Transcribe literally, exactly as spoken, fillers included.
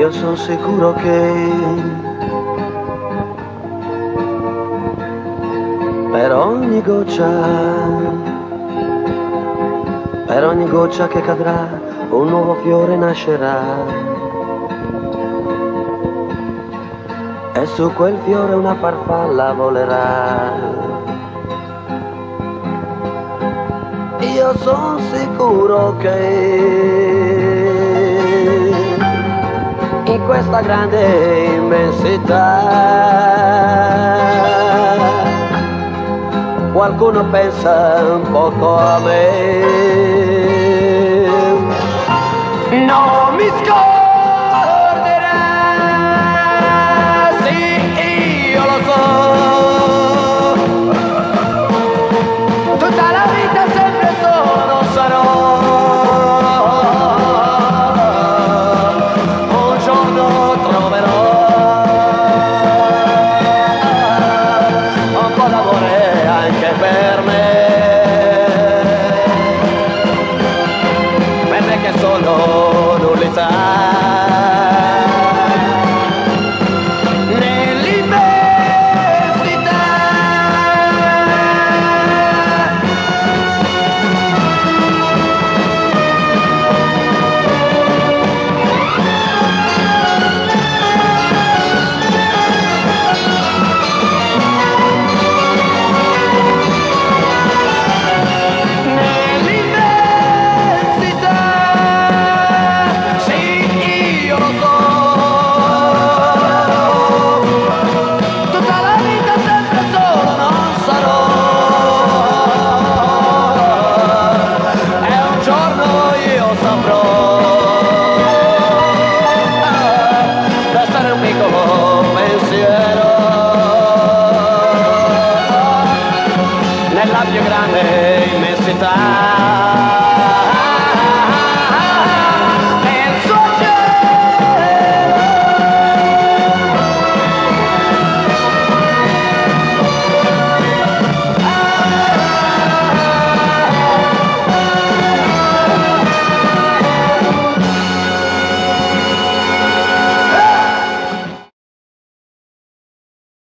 io sono sicuro che per ogni goccia, per ogni goccia che cadrà, un nuovo fiore nascerà. E su quel fiore una farfalla volerà. Io sono sicuro che in questa grande immensità qualcuno pensa un poco a me. Non mi scappo.